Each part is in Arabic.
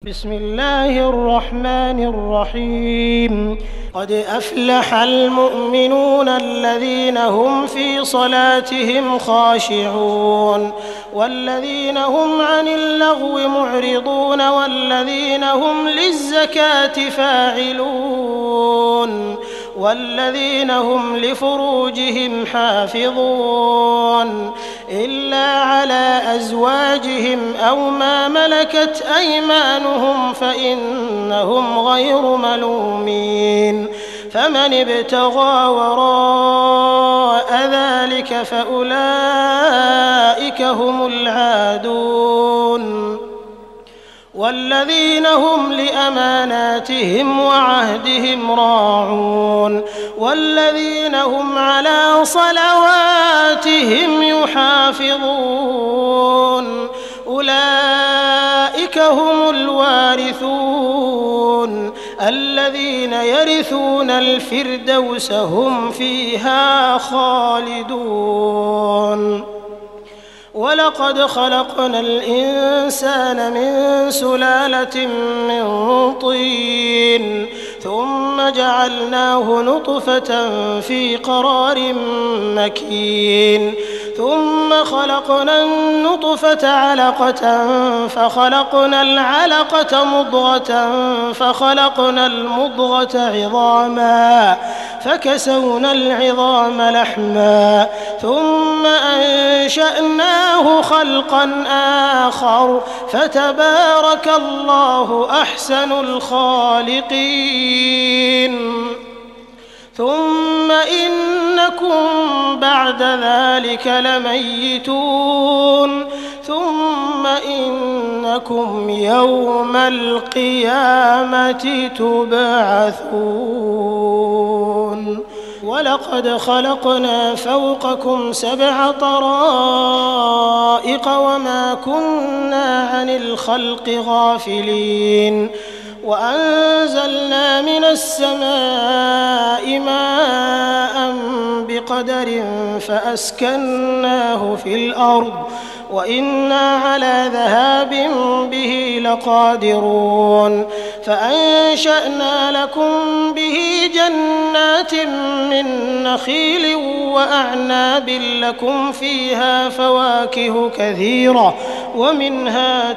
بسم الله الرحمن الرحيم. قد أفلح المؤمنون الذين هم في صلاتهم خاشعون والذين هم عن اللغو معرضون والذين هم للزكاة فاعلون والذين هم لفروجهم حافظون إلا على أزواجهم أو ما ملكت أيمانهم فإنهم غير ملومين. فمن ابتغى وراء ذلك فأولئك هم العادون والذين هم لأماناتهم وعهدهم راعون والذين هم على صلواتهم يحافظون أولئك هم الوارثون الذين يرثون الفردوس هم فيها خالدون. ولقد خلقنا الإنسان من سلالة من طين ثم جعلناه نطفة في قرار مكين ثم خلقنا النطفة علقة فخلقنا العلقة مضغة فخلقنا المضغة عظاما فكسونا العظام لحما ثم أنشأناه خلقا آخر فتبارك الله أحسن الخالقين. ثم إنكم بعد ذلك لميتون ثم إنكم يوم القيامة تبعثون. ولقد خلقنا فوقكم 7 طرائق وما كنا عن الخلق غافلين وأنزلنا من السماء ماء بقدر فأسكناه في الأرض وإنا على ذهاب به لقادرون. فأنشأنا لكم به جنات من نخيل وأعناب لكم فيها فواكه كثيرة ومنها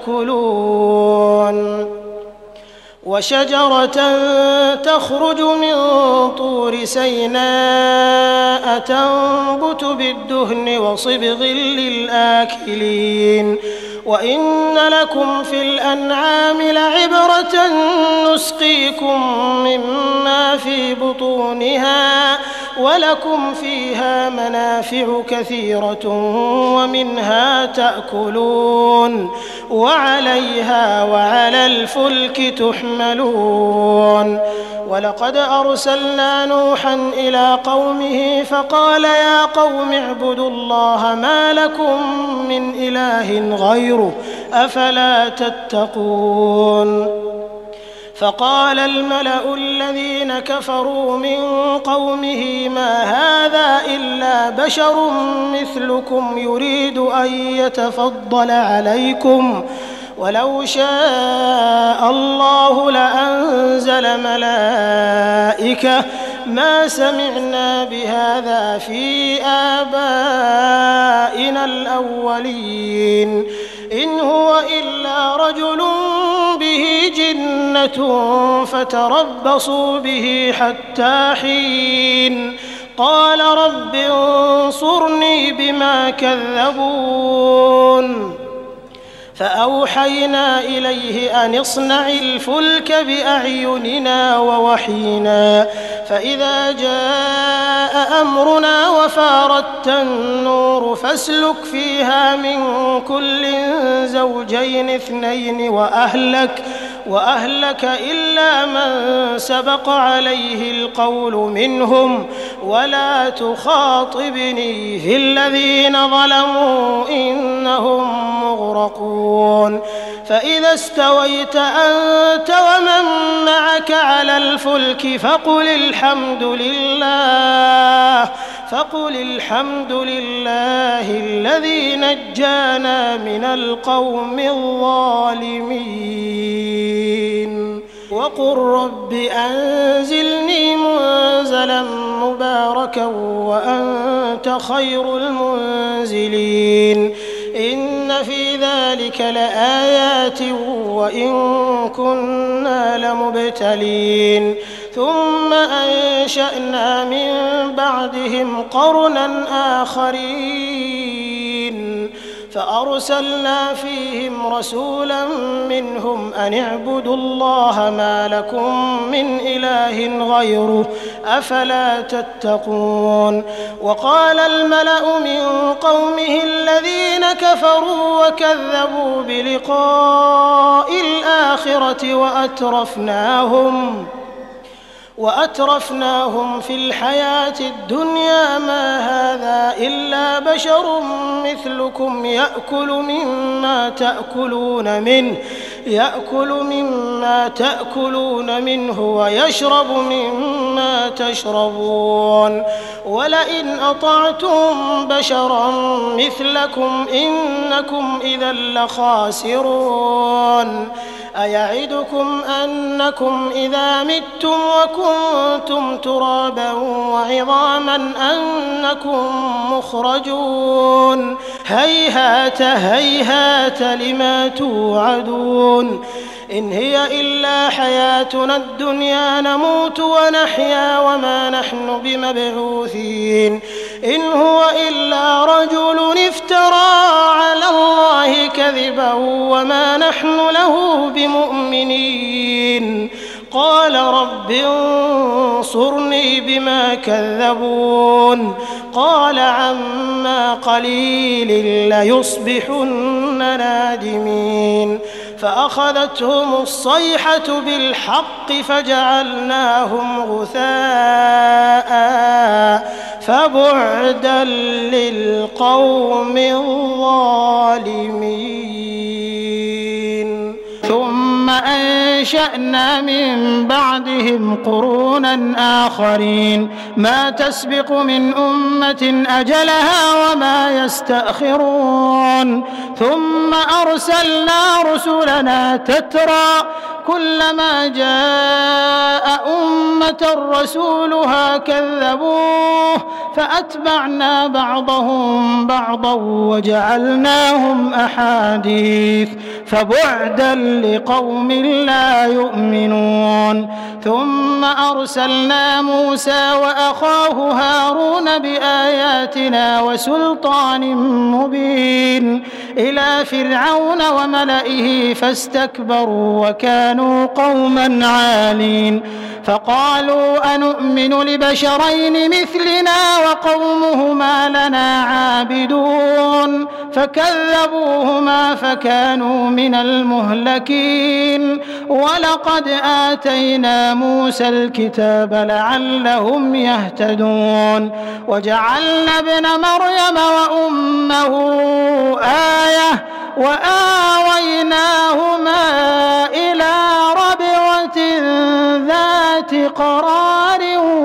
تأكلون وشجرة تخرج من طور سيناء تنبت بالدهن وصبغ للآكلين. وإن لكم في الأنعام لعبرة نسقيكم مما في بطونها ولكم فيها منافع كثيرة ومنها تأكلون وعليها وعلى الفلك تحملون. ولقد أرسلنا نوحا إلى قومه فقال يا قوم اعبدوا الله ما لكم من إله غيره أفلا تتقون. فقال الملأ الذين كفروا من قومه ما هذا إلا بشر مثلكم يريد أن يتفضل عليكم ولو شاء الله لأنزل ملائكة ما سمعنا بهذا في آبائنا الأولين إن هو إلا رجل به جنة فتربصوا به حتى حين. قال رب انصرني بما كذبون. فأوحينا إليه أن اصنع الفلك بأعيننا ووحينا فإذا جاء أمرنا وفارت النور فاسلك فيها من كل زوجين 2 وأهلك إلا من سبق عليه القول منهم ولا تخاطبني في الذين ظلموا إنهم مغرقون. فإذا استويت أنت ومن معك على الفلك فقل الحمد لله الذي نجانا من القوم الظالمين. وقل رب أنزلني منزلا مباركا وأنت خير المنزلين إن في ذلك لآيات وإن كنا لمبتلين ثم أنشأنا من بعدهم قرنا آخرين فأرسلنا فيهم رسولا منهم أن اعبدوا الله ما لكم من إله غيره أفلا تتقون وقال الملأ من قومه الذين كفروا وكذبوا بلقاء الآخرة وأترفناهم في الحياة الدنيا ما هذا إلا بشر مثلكم يأكل مما تأكلون منه ويشرب مما تشربون ولئن أطعتم بشرا مثلكم إنكم إذا لخاسرون أيعدكم أنكم إذا متم وكنتم ترابا وعظاما أنكم مخرجون هيهات هيهات لما توعدون إن هي إلا حياتنا الدنيا نموت ونحيا وما نحن بمبعوثين إن هو إلا رجل افترى على الله كذبا وما نحن له بمؤمنين قال رب انصرني بما كذبون قال عما قليل ليصبحن نادمين فأخذتهم الصيحة بالحق فجعلناهم غثاء فبعدا للقوم الظالمين ثم أنشأنا من بعدهم قرونا آخرين ما تسبق من أمة أجلها وما يستأخرون ثم أرسلنا رسلنا تترى كلما جاء أمة رسولها كذبوه فأتبعنا بعضهم بعضا وجعلناهم أحاديث فبعدا لقوم لا يؤمنون ثم أرسلنا موسى وأخاه هارون بآياتنا وسلطان مبين إلى فرعون وملئه فاستكبروا وكانوا قوما عالين فقالوا أنؤمن لبشرين مثلنا وقومهما لنا عابدون فكذبوهما فكانوا من المهلكين ولقد آتينا موسى الكتاب لعلهم يهتدون وجعلنا ابن مريم وأمه آية وآويناهما إلى ربوة ذات قرار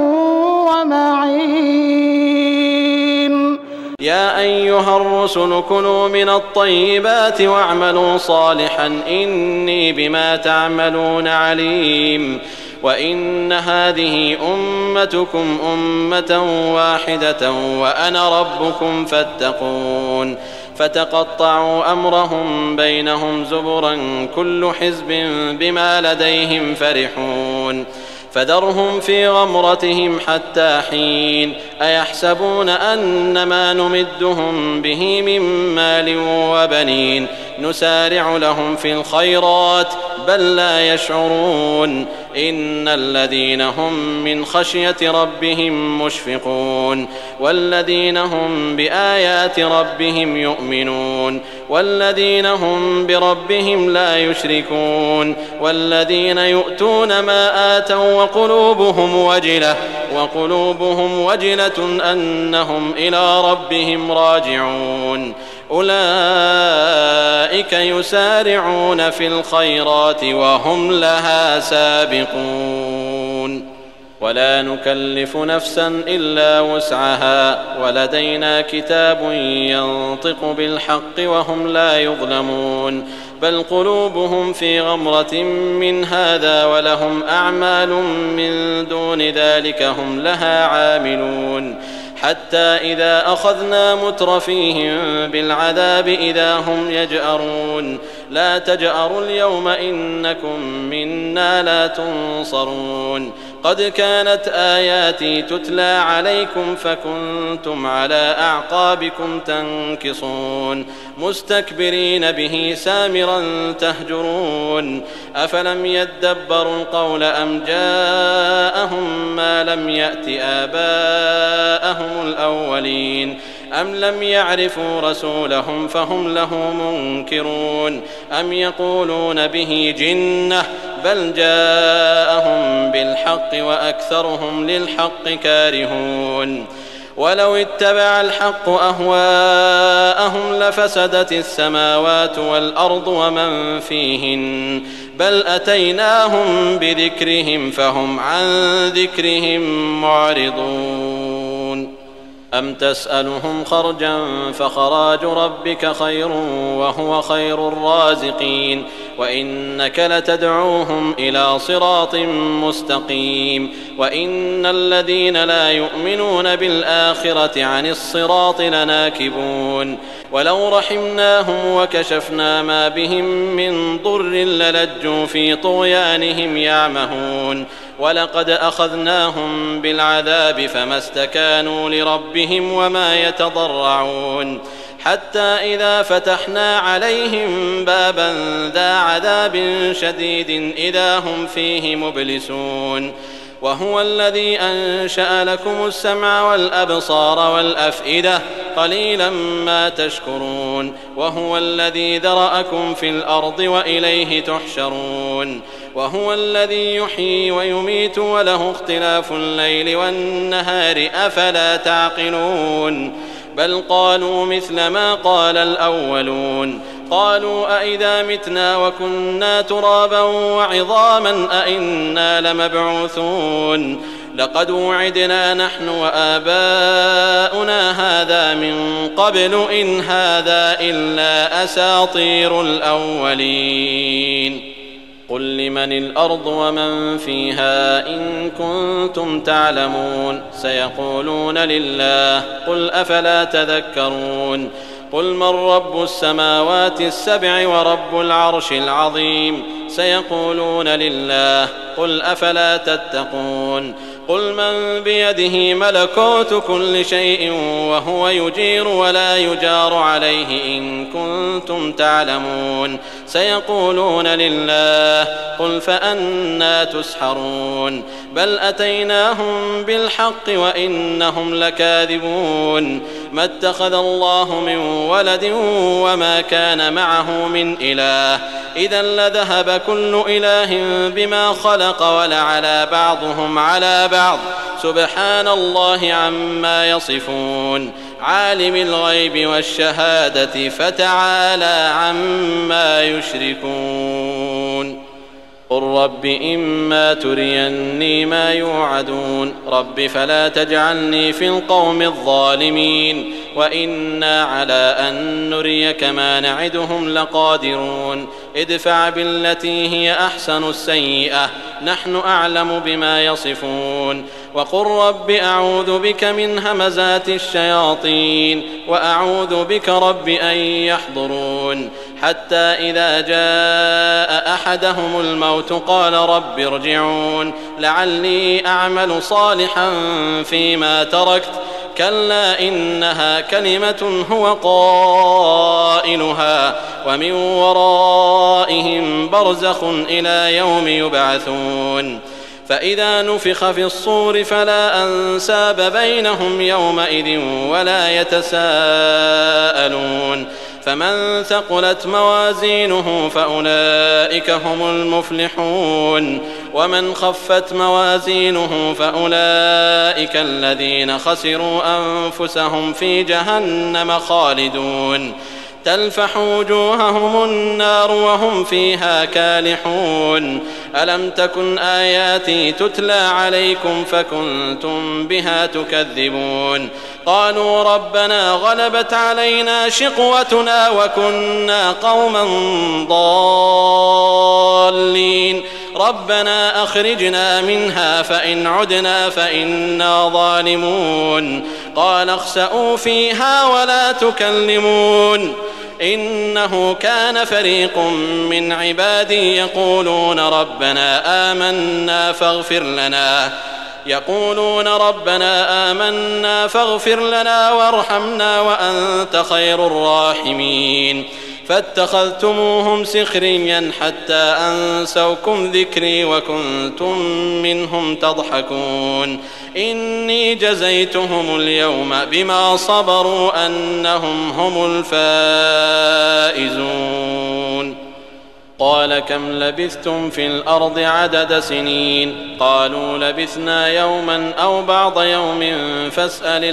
ومعين يا أيها الرسل كلوا من الطيبات واعملوا صالحا إني بما تعملون عليم وإن هذه أمتكم أمة واحدة وأنا ربكم فاتقون فتقطعوا أمرهم بينهم زبرا كل حزب بما لديهم فرحون فذرهم في غمرتهم حتى حين أيحسبون أن ما نمدهم به من مال وبنين نسارع لهم في الخيرات بل لا يشعرون إن الذين هم من خشية ربهم مشفقون والذين هم بآيات ربهم يؤمنون والذين هم بربهم لا يشركون والذين يؤتون ما آتوا وقلوبهم وجلة أنهم إلى ربهم راجعون أولئك يسارعون في الخيرات وهم لها سابقون ولا نكلف نفسا إلا وسعها ولدينا كتاب ينطق بالحق وهم لا يظلمون بل قلوبهم في غمرة من هذا ولهم أعمال من دون ذلك هم لها عاملون حتى إذا أخذنا مترفيهم بالعذاب إذا هم يجأرون لا تجأروا اليوم إنكم منا لا تنصرون قد كانت آياتي تتلى عليكم فكنتم على أعقابكم تنكصون مستكبرين به سامرا تهجرون أفلم يدبروا القول أم جاءهم ما لم يأت آباءهم الأولين أم لم يعرفوا رسولهم فهم له منكرون أم يقولون به جنة بل جاءهم بالحق وأكثرهم للحق كارهون ولو اتبع الحق أهواءهم لفسدت السماوات والأرض ومن فيهن بل أتيناهم بذكرهم فهم عن ذكرهم معرضون أم تسألهم خرجا فخراج ربك خير وهو خير الرازقين وإنك لتدعوهم إلى صراط مستقيم وإن الذين لا يؤمنون بالآخرة عن الصراط لناكبون ولو رحمناهم وكشفنا ما بهم من ضر للجوا في طغيانهم يعمهون ولقد أخذناهم بالعذاب فما استكانوا لربهم وما يتضرعون حتى إذا فتحنا عليهم بابا ذا عذاب شديد إذا هم فيه مبلسون وهو الذي أنشأ لكم السمع والأبصار والأفئدة قليلا ما تشكرون وهو الذي ذرأكم في الأرض وإليه تحشرون وهو الذي يحيي ويميت وله اختلاف الليل والنهار أفلا تعقلون بل قالوا مثل ما قال الأولون قالوا أئذا متنا وكنا ترابا وعظاما أئنا لمبعوثون لقد وعدنا نحن وآباؤنا هذا من قبل إن هذا إلا أساطير الأولين قل لمن الأرض ومن فيها إن كنتم تعلمون سيقولون لله قل أفلا تذكرون قل من رب السماوات السبع ورب العرش العظيم سيقولون لله قل أفلا تتقون قل من بيده ملكوت كل شيء وهو يجير ولا يجار عليه إن كنتم تعلمون سيقولون لله قل فأنى تسحرون بل أتيناهم بالحق وإنهم لكاذبون ما اتخذ الله من ولد وما كان معه من إله إذا لذهب كل إله بما خلق ولعلى بعضهم على بعض سبحان الله عما يصفون عالم الغيب والشهادة فتعالى عما يشركون قل رب إما تريني ما يوعدون رب فلا تجعلني في القوم الظالمين وإنا على أن نريك ما نعدهم لقادرون ادفع بالتي هي أحسن السيئة نحن أعلم بما يصفون وقل رب أعوذ بك من همزات الشياطين وأعوذ بك رب أن يحضرون حتى إذا جاء أحدهم الموت قال رب ارجعون لعلي أعمل صالحا فيما تركت كلا إنها كلمة هو قائلها ومن ورائهم برزخ إلى يوم يبعثون فإذا نفخ في الصور فلا أنساب بينهم يومئذ ولا يتساءلون فمن ثقلت موازينه فأولئك هم المفلحون ومن خفت موازينه فأولئك الذين خسروا أنفسهم في جهنم خالدون تلفح وجوههم النار وهم فيها كالحون ألم تكن آياتي تتلى عليكم فكنتم بها تكذبون قالوا ربنا غلبت علينا شقوتنا وكنا قوما ضالين ربنا أخرجنا منها فإن عدنا فإنا ظالمون قال اخسئوا فيها ولا تكلمون إنه كان فريق من عبادي يقولون ربنا آمنا فاغفر لنا وارحمنا وأنت خير الراحمين فاتخذتموهم سخريا حتى أنسوكم ذكري وكنتم منهم تضحكون إني جزيتهم اليوم بما صبروا أنهم هم الفائزون قال كم لبثتم في الأرض عدد سنين قالوا لبثنا يوما أو بعض يوم فاسأل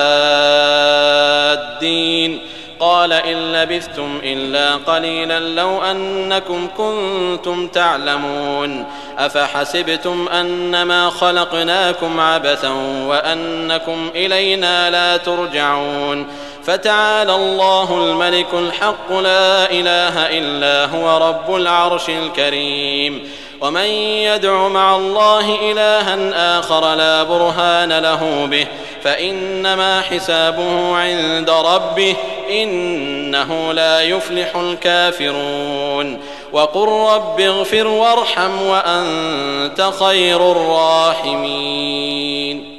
العادين قال إن لبثتم إلا قليلا لو أنكم كنتم تعلمون أفحسبتم أنما خلقناكم عبثا وأنكم إلينا لا ترجعون فتعالى الله الملك الحق لا إله إلا هو رب العرش الكريم ومن يدع مع الله إلها آخر لا برهان له به فإنما حسابه عند ربه إنه لا يفلح الكافرون وقل رب اغفر وارحم وأنت خير الراحمين